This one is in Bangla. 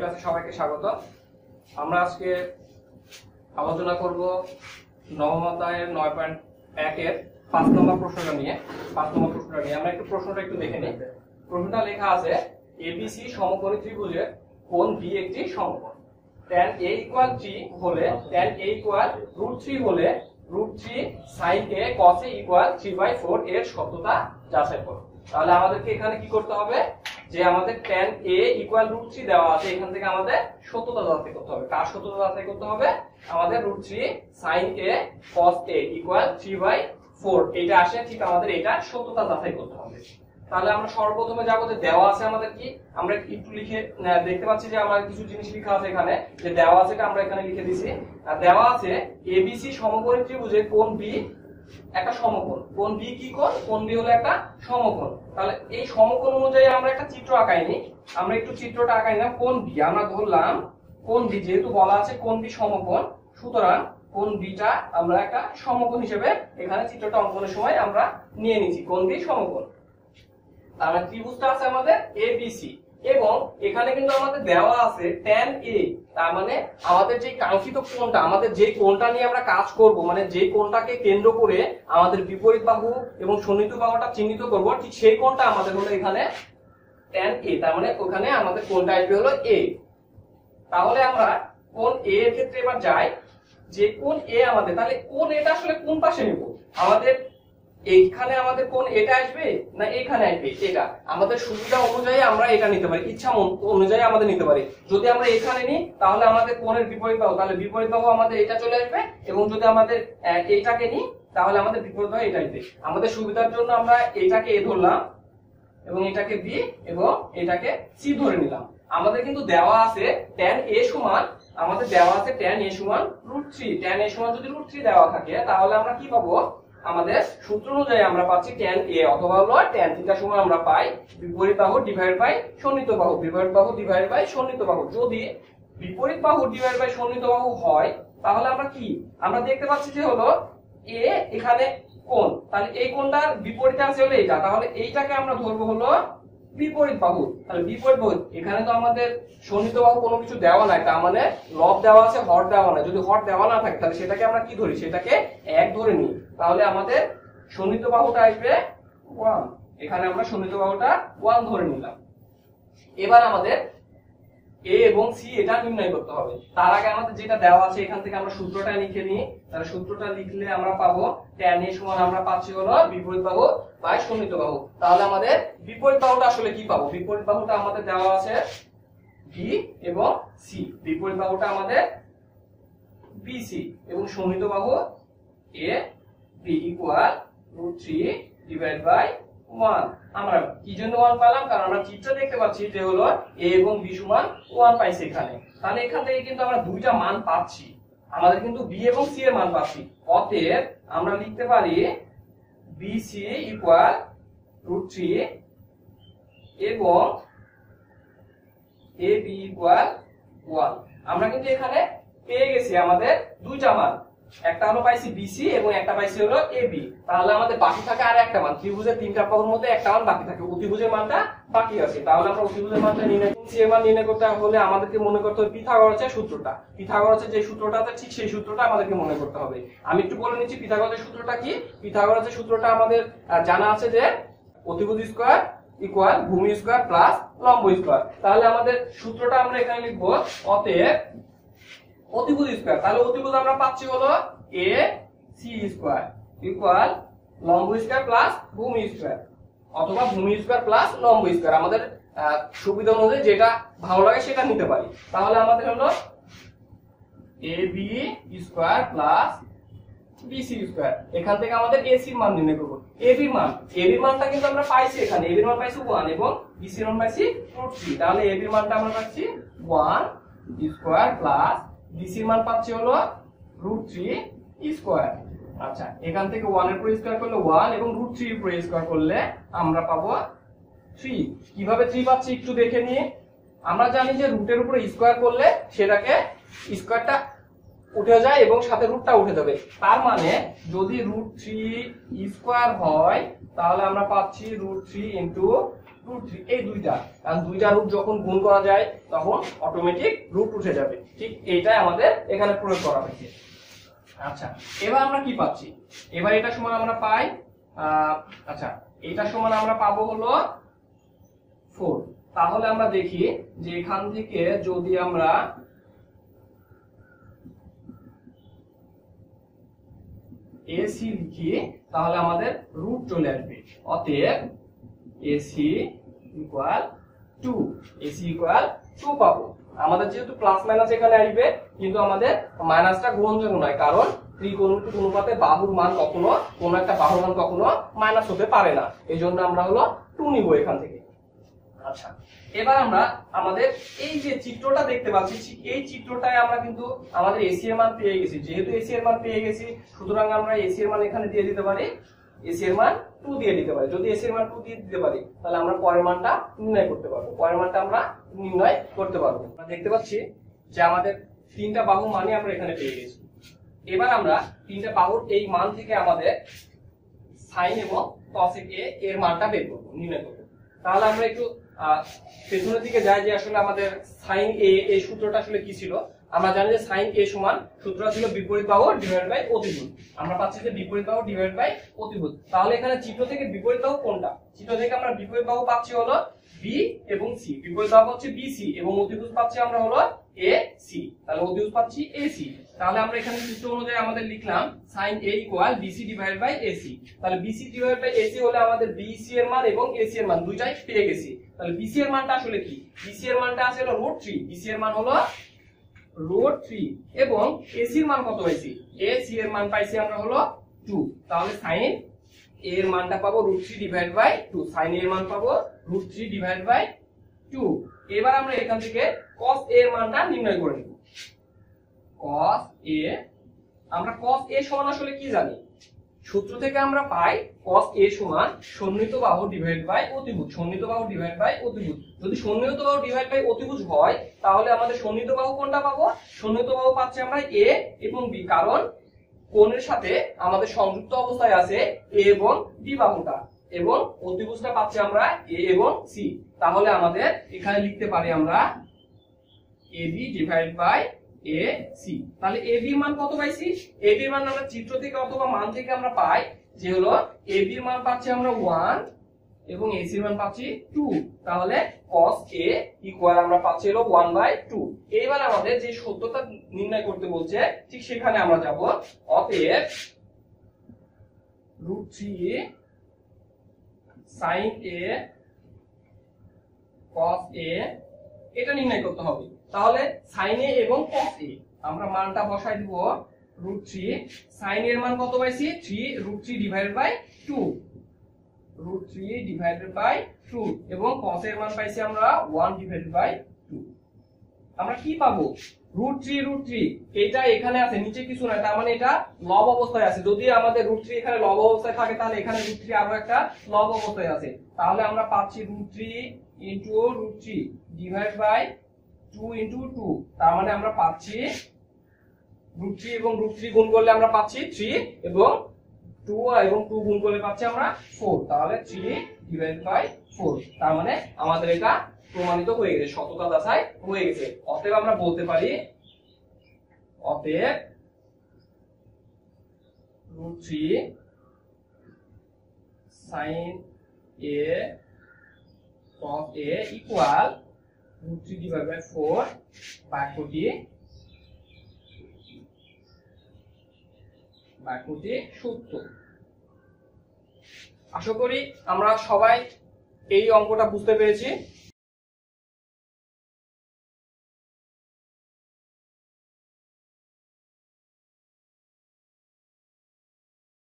ক্লাসে সবাইকে স্বাগত। আমরা আজকে আলোচনা করব নবম অধ্যায়ের 9.1 এর 5 নম্বর প্রশ্নটা নিয়ে। আমরা একটু প্রশ্নটা একটু দেখে নিই। প্রশ্নটা লেখা আছে এবিসি সমকোণী ত্রিভুজের কোণ বি একটি সমকোণ। tan a = 3 হলে tan a = √3 হলে √3 sin a cos a = 3/4 এর সত্যতা যাচাই করো। তাহলে আমাদেরকে এখানে কি করতে হবে, যে আমাদের tan a = √3 দেওয়া আছে, এখান থেকে আমাদের সত্যতা যাচাই করতে হবে। কার সত্যতা যাচাই করতে হবে? আমাদের √3 sin a cos a = 3/4 এটা আসে, ঠিক আমাদের এটা সত্যতা যাচাই করতে হবে। তাহলে আমরা সর্বপ্রথমে যাবো যে দেওয়া আছে আমাদের কি, আমরা একটু লিখে দেখতে পাচ্ছি যে আমার কিছু জিনিস লেখা আছে এখানে, যে দেওয়া আছে এটা আমরা এখানে লিখে দিছি। আর দেওয়া আছে এবিসি সমকোণী ত্রিভুজের কোণ বি একটা সমকোণ। কোণ বি কি কোণ? কোণ বি হলো একটা সমকোণ। তাহলে এই সমকোণ অনুযায়ী আমরা একটা চিত্র আঁকাইনি, আমরা একটু চিত্রটা আঁকাই না। কোণ বি আমরা ধরলাম, কোণ বি যেহেতু বলা আছে কোণ বি সমকোণ, সুতরাং কোণ বিটা আমরা একটা সমকোণ হিসেবে এখানে চিত্রটা অঙ্কনের সময় আমরা নিয়ে নিয়েছি, কোণ বি সমকোণ। তাহলে ত্রিভুজটা আছে আমাদের এবিসি এবং এখানে কিন্তু আমাদের দেওয়া আছে tan a, তার মানে আমাদের যে কাঙ্ক্ষিত কোণটা, আমাদের যে কোণটা নিয়ে আমরা কাজ করব, মানে যে কোণটাকে কেন্দ্র করে আমাদের বিপরীত বাহু এবং সন্নিহিত বাহুটা চিহ্নিত করব, ঠিক সেই কোণটা আমাদের হলো এখানে tan a। তার মানে ওখানে আমাদের কোণটা আসবে হলো a। তাহলে আমরা কোণ a এর ক্ষেত্রে এবার যাই, যে কোণ a আমাদের, তাহলে কোণ এটা আসলে কোন পাশে নিব? আমাদের এইখানে আমাদের কোণ এটা আসবে না এখানে আসবে? এটা আমাদের সুবিধা অনুযায়ী আমরা এটা নিতে পারি, ইচ্ছা অনুযায়ী আমাদের নিতে পারি। যদি আমরা এখানে নিই তাহলে আমাদের কোণের বিপরীত বাহু, তাহলে বিপরীত বাহু আমাদের এটা চলে আসবে, এবং যদি আমাদের এইটাকে নিই তাহলে আমাদের বিপরীত বাহু এটা আসবে। আমাদের সুবিধার জন্য আমরা এইটাকে এ ধরলাম এবং এটাকে বি এবং এটাকে সি ধরে নিলাম। আমাদের কিন্তু দেওয়া আছে tan a সমান, আমাদের দেওয়া আছে tan a সমান √3। tan a সমান যদি √3 দেওয়া থাকে তাহলে আমরা কি পাবো? আমাদের সূত্র অনুযায়ী আমরা পাচ্ছি tan a অথবা হলো tan থিটা সমান আমরা পাই বিপরীত বাহু ডিভাইড বাই সন্নিহিত বাহু, বিপরীত বাহু ডিভাইড বাই সন্নিহিত বাহু। যদি বিপরীত বাহু ডিভাইড বাই সন্নিহিত বাহু হয় তাহলে আমরা কি, আমরা দেখতে পাচ্ছি যে হলো a এখানে কোণ, তাহলে এই কোণটার বিপরীতে আছে হলো এইটা, তাহলে এইটাকে আমরা ধরবো হলো বিপরীত বাহু। তাহলে বিপরীত বাহু, এখানে তো আমাদের সন্নিহিত বাহু কোনো কিছু দেওয়া নাই, তার মানে লব দেওয়া আছে, হর দেওয়া নাই। যদি হর দেওয়া না থাকে তাহলে সেটাকে আমরা কি ধরি? সেটাকে 1 ধরে নিই। তাহলে আমাদের সন্নিহিত বাহুটা আসবে 1, এখানে আমরা সন্নিহিত বাহুটা 1 ধরে নিলাম। এবার আমাদের a এবং c এটা নির্ণয় করতে হবে। তার আগে আমাদের যেটা দেওয়া আছে এখান থেকে আমরা সূত্রটা লিখে নিই। তাহলে সূত্রটা লিখলে আমরা পাবো tan a সমান আমরা পাচ্ছি হলো বিপরীত বাহু বাই সন্নিহিত বাহু। তাহলে আমাদের বিপরীত বাহুটা আসলে কি পাবো? বিপরীত বাহুটা আমাদের দেওয়া আছে b এবং c, বিপরীত বাহুটা আমাদের bc এবং সন্নিহিত বাহু a b = √3 ডিভাইড বাই 1। আমরা কি জন্য 1 পেলাম? কারণ আমরা চিত্রে দেখতে পাচ্ছি যে হলো a এবং b সমান 1 পাইছি এখানে। তাহলে এখান থেকে কিন্তু আমরা দুইটা মান পাচ্ছি, আমাদের কিন্তু b এবং c এর মান পাচ্ছি। অতএব আমরা লিখতে পারি bc = √3 এবং ab = 1। আমরা কিন্তু এখানে পেয়ে গেছি আমাদের দুইটা মান, একটা হলো পাইছি BC এবং একটা পাইছি হলো AB। তাহলে আমাদের বাকি থাকে আর একটা মান, ত্রিভুজের তিনটা বাহুর মধ্যে একটা মান বাকি থাকে, অতিভুজের মানটা বাকি আছে। তাহলে আমরা অতিভুজের মানটা নির্ণয় করছি। এর মান নির্ণয় করতে হলে আমাদেরকে মনে করতে হবে পিথাগোরাসের সূত্রটা। পিথাগোরাসের যে সূত্রটা আছে ঠিক সেই সূত্রটা আমাদেরকে মনে করতে হবে। আমি একটু বলে নিচ্ছি পিথাগোরাসের সূত্রটা কি। পিথাগোরাসের সূত্রটা আমাদের জানা আছে যে অতিভুজ স্কয়ার ইকুয়াল ভূমি স্কয়ার প্লাস লম্ব স্কয়ার। তাহলে আমাদের সূত্রটা আমরা এখানে লিখবো অতএব অতিভুজ স্কয়ার, তাহলে অতিভুজ আমরা পাচ্ছি হলো AC স্কয়ার ইকুয়াল লম্ব স্কয়ার প্লাস ভূমি স্কয়ার, অথবা ভূমি স্কয়ার প্লাস লম্ব স্কয়ার। আমাদের সুবিধা অনুযায়ী যেটা ভালো লাগে সেটা নিতে পারি। তাহলে আমাদের হলো AB square plus BC square. এখান থেকে আমাদের AC এর মান নির্ণয় করব। AB এর মানটা কিন্তু আমরা পাইছি এখানে, AB এর মান পাইছি 1 এবং BC এর মান পাইছি √3। তাহলে AB এর মানটা আমরা পাচ্ছি 1 স্কয়ার প্লাস BC এর মান পাচ্ছি হলো √3 স্কয়ার। আচ্ছা, এখান থেকে 1 এর উপর স্কয়ার করলে 1 এবং √3 এর উপর স্কয়ার করলে আমরা পাবো 3। কিভাবে 3 পাচ্ছি একটু দেখে নিয়ে। আমরা জানি যে রুটের উপর স্কয়ার করলে সেটাকে স্কয়ারটা উঠে যায় এবং সাথে রুটটা উঠে যাবে। তার মানে যদি √3 স্কয়ার হয় তাহলে আমরা পাচ্ছি √3 * √3 এই দুইটা, কারণ দুইটা রুট যখন গুণ করা যায় তখন অটোমেটিক রুট উঠে যাবে। ঠিক এইটাই আমাদের এখানে প্রয়োগ করা হয়েছে। আচ্ছা, এবার আমরা কি পাচ্ছি? এবার এটা সমান আমরা পাই আচ্ছা এটা সমান আমরা পাবো হলো 4। তাহলে আমরা দেখি যে এখান থেকে যদি আমরা AC লিখি তাহলে আমাদের রুট চলে আসবে। অতএব AC ইকুয়াল 2, AC ইকুয়াল 2 পাবো। আমাদের যেহেতু প্লাস মাইনাস এখানে আসবে, কিন্তু আমাদের মাইনাসটা গ্রহণযোগ্য নয়, কারণ ত্রিকোণমিতিক অনুপাতে বাহুর মান কখনো, কোন একটা বাহুর মান কখনো মাইনাস হতে পারে না। এই জন্য আমরা হলো 2 নিব এখান থেকে। আচ্ছা, এবার আমরা আমাদের এই যে চিত্রটা দেখতে পাচ্ছি, এই চিত্রটায় আমরা কিন্তু আমাদের AC এর মান পেয়ে গেছি। যেহেতু AC এর মান পেয়ে গেছি, সুতরাং আমরা AC এর মান এখানে দিয়ে দিতে পারি, AC এর মান 2 দিয়ে দিতে পারি। যদি AC এর মান 2 দিয়ে দিতে পারি, তাহলে আমরা পরের মানটা নির্ণয় করতে পারবো। পরের মানটা আমরা নির্ণয় করতে পারবো। আমরা দেখতে পাচ্ছি যে আমাদের তিনটা বাহু মানই আমরা এখানে পেয়ে গেছি। এবার আমরা তিনটা বাহুর এই মান থেকে আমাদের sin এবং cos এর মানটা বের করব, নির্ণয় করব। তাহলে আমরা একটু পেছনের দিকে যাই, যে আসলে আমাদের sin a এই সূত্রটা আসলে কি ছিল। আমরা জানি যে sin a সমান সূত্রটা ছিল বিপরীত বাহু ডিভাইডেড বাই অতিভুজ। আমরা পাচ্ছি যে বিপরীত বাহু ডিভাইডেড বাই অতিভুজ। তাহলে এখানে চিত্র থেকে বিপরীত বাহু কোনটা? চিত্র থেকে আমরা বিপরীত বাহু পাচ্ছি হলো b এবং c। বিপরীত বাহু হচ্ছে bc এবং অতিভুজ পাচ্ছি আমরা হলো ac। তাহলে অতিভুজ পাচ্ছি ac। তাহলে আমরা এখানে সূত্র অনুযায়ী আমাদের লিখলাম sin a equal bc divided by ac। তাহলে bc ডিভাইডেড বাই ac হলে আমাদের bc এর মান এবং ac এর মান দুইটাই পেয়ে গেছি। তাহলে bc এর মানটা আসলে কি? bc এর মানটা আছে হলো √3। bc এর মান হলো √3 এবং ac এর মান কত পাইছি? ac এর মান পাইছি আমরা হলো 2। তাহলে sin এর মানটা পাবো √3 ডিভাইডেড বাই 2। sin এর মান পাবো √3 ডিভাইডেড বাই 2। এবার আমরা এখান থেকে cos এর মানটা নির্ণয় করে নেব। cos a, আমরা cos a সমান আসলে কি জানি? সূত্র থেকে আমরা পাই cos a সমান সন্নিহিত বাহু ডিভাইড বাই অতিভুজ। সন্নিহিত বাহু ডিভাইড বাই অতিভুজ। যদি সন্নিহিত বাহু ডিভাইড বাই অতিভুজ হয়, তাহলে আমাদের সন্নিহিত বাহু কোনটা পাবো? সন্নিহিত বাহু পাচ্ছি আমরা a এবং b, কারণ কোণের সাথে আমাদের সংযুক্ত অবস্থায় আছে a এবং b বাহুটা, এবং অতিভুজটা পাচ্ছি আমরা a এবং c। তাহলে আমাদের এখানে লিখতে পারি আমরা ab ডিভাইড বাই ac। তাহলে ab এর মান কত পাইছি? ab এর মান আমরা চিত্র থেকে অথবা মান থেকে আমরা পাই যে হলো ab এর মান পাচ্ছি আমরা 1 এবং ac এর মান পাচ্ছি 2। তাহলে cos a ইকুয়াল আমরা পাচ্ছি হলো 1/2। এইবার আমাদের যে সত্যতা নির্ণয় করতে বলছে, ঠিক সেখানে আমরা যাব। অতএব √3 sin a cos a এটা নির্ণয় করতে হবে। তাহলে sin a এবং cos a আমরা মানটা বসাই দিব √3। sin এর মান কত পাইছি? 3 √3 ডিভাইডেড বাই 2, √3 ডিভাইডেড বাই 2 এবং cos এর মান পাইছি আমরা 1 ডিভাইডেড বাই 2। আমরা কি পাবো? √3 এটা এখানে আছে, নিচে কিছু নাই, তার মানে এটা লব অবস্থায় আছে। যদি আমাদের √3 এখানে লব অবস্থায় থাকে, তাহলে এখানে √3 আরো একটা লব অবস্থায় আছে। তাহলে আমরা পাচ্ছি √3 ইনটু √3 ডিভাইড বাই 2 ইনটু 2। তার মানে আমরা পাচ্ছি √3 এবং √3 গুণ করলে আমরা পাচ্ছি 3 এবং 2 এবং 2 গুণ করলে পাচ্ছি আমরা 4। তাহলে 3 ডিভাইড বাই 4। তার মানে আমাদের এটা প্রমাণিত হয়ে গেছে, সততা যাচাই হয়ে গেছে। অতএব আমরা বলতে পারি, অতএব √3 sin a cos a equal √3 divide by 4 বাক্যটি সত্য। আশা করি আমরা সবাই এই অঙ্কটা বুঝতে পেরেছি।